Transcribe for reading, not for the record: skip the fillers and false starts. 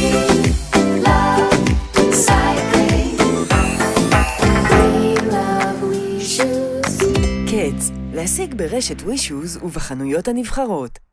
love cycling. We love We Shoes. קץ, להשיג ברשת ווישוז ובחנויות הנבחרות.